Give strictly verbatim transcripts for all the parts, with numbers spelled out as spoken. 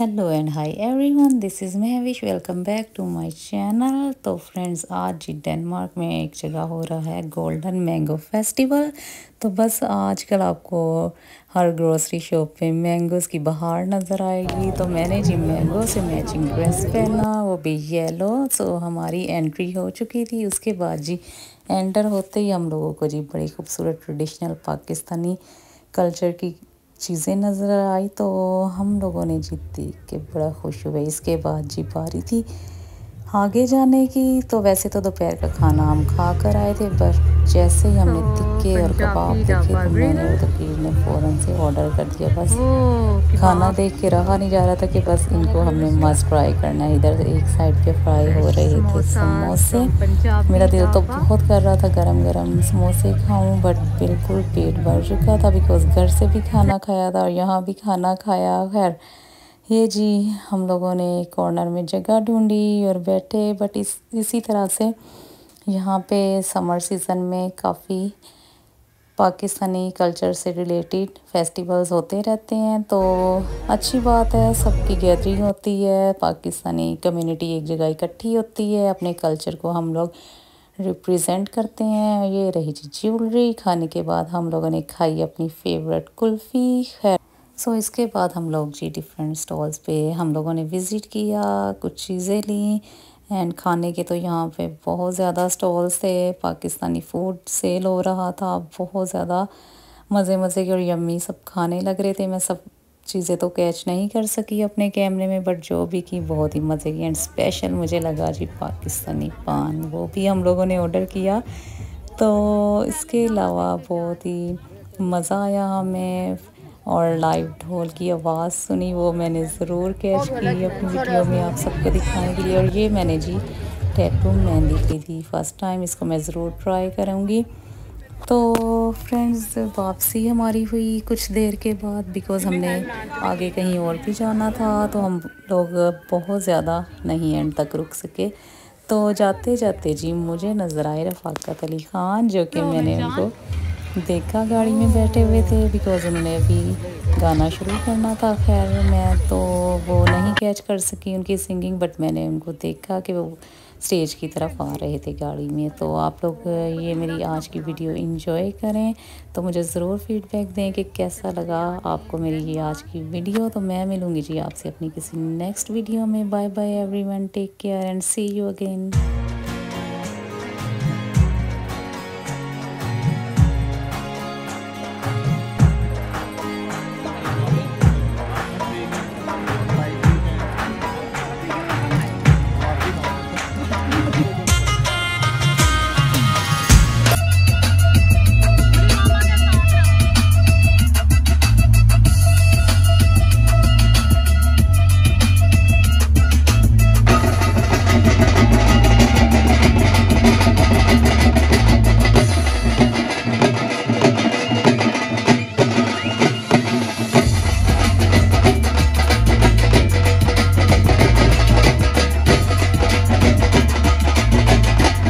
Hello and hi everyone, this is Mahvish. Welcome back to my channel. तो friends, आज जी Denmark में एक जगह हो रहा है गोल्डन मैंगो फेस्टिवल। तो बस आजकल आपको हर ग्रोसरी शॉप पे मैंगोज़ की बहार नज़र आएगी। तो मैंने जी मैंगो से मैचिंग ड्रेस पहना, वो भी येलो। सो हमारी एंट्री हो चुकी थी। उसके बाद जी एंटर होते ही हम लोगों को जी बड़ी खूबसूरत ट्रेडिशनल पाकिस्तानी कल्चर की चीज़ें नज़र आई। तो हम लोगों ने जी देख के बड़ा खुश हुए। इसके बाद जी बारी थी आगे जाने की। तो वैसे तो दोपहर का खाना हम खा कर आए थे, बस जैसे ही हमने टिक्के और कबाब देखे तो मैंने और तकरीर ने फ़ौरन से ऑर्डर कर दिया। बस खाना देख के रहा नहीं जा रहा था कि बस इनको हमने मस्ट ट्राई करना है। इधर एक साइड पे फ्राई हो रहे थे समोसे। मेरा दिल तो बहुत कर रहा था गरम गरम समोसे खाऊं, बट बिल्कुल पेट भर चुका था बिकॉज़ घर से भी खाना खाया था और यहाँ भी खाना खाया। खैर ये जी हम लोगों ने कॉर्नर में जगह ढूंढी और बैठे। बट इस इसी तरह से यहाँ पे समर सीज़न में काफ़ी पाकिस्तानी कल्चर से रिलेटेड फेस्टिवल्स होते रहते हैं। तो अच्छी बात है, सबकी गैदरिंग होती है, पाकिस्तानी कम्युनिटी एक जगह इकट्ठी होती है, अपने कल्चर को हम लोग रिप्रेजेंट करते हैं। ये रही जी ज्वेलरी। खाने के बाद हम लोगों ने खाई अपनी फेवरेट कुल्फ़ी। खैर सो so, इसके बाद हम लोग जी डिफरेंट स्टॉल्स पे हम लोगों ने विज़िट किया, कुछ चीज़ें ली। एंड खाने के तो यहाँ पे बहुत ज़्यादा स्टॉल्स थे। पाकिस्तानी फूड सेल हो रहा था, बहुत ज़्यादा मज़े मज़े के और यम्मी सब खाने लग रहे थे। मैं सब चीज़ें तो कैच नहीं कर सकी अपने कैमरे में, बट जो भी की बहुत ही मज़े की। एंड स्पेशल मुझे लगा जी पाकिस्तानी पान, वो भी हम लोगों ने ऑर्डर किया। तो इसके अलावा बहुत ही मज़ा आया हमें। और लाइव ढोल की आवाज़ सुनी, वो मैंने ज़रूर कैच की अपनी वीडियो में आप सबको दिखाने के लिए। और ये मैंने जी टैटू मेहंदी की थी फर्स्ट टाइम, इसको मैं ज़रूर ट्राई करूँगी। तो फ्रेंड्स, वापसी हमारी हुई कुछ देर के बाद बिकॉज़ हमने आगे कहीं और भी जाना था। तो हम लोग बहुत ज़्यादा नहीं एंड तक रुक सके। तो जाते जाते जी मुझे नज़र आए रफ़ाकत अली ख़ान, जो कि मैंने उनको देखा गाड़ी में बैठे हुए थे बिकॉज़ उन्होंने अभी गाना शुरू करना था। खैर मैं तो वो नहीं कैच कर सकी उनकी सिंगिंग, बट मैंने उनको देखा कि वो स्टेज की तरफ आ रहे थे गाड़ी में। तो आप लोग ये मेरी आज की वीडियो एंजॉय करें, तो मुझे ज़रूर फीडबैक दें कि कैसा लगा आपको मेरी ये आज की वीडियो। तो मैं मिलूँगी जी आपसे अपनी किसी नेक्स्ट वीडियो में। Bye bye everyone, take care and see you again.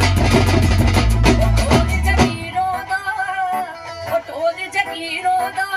Hero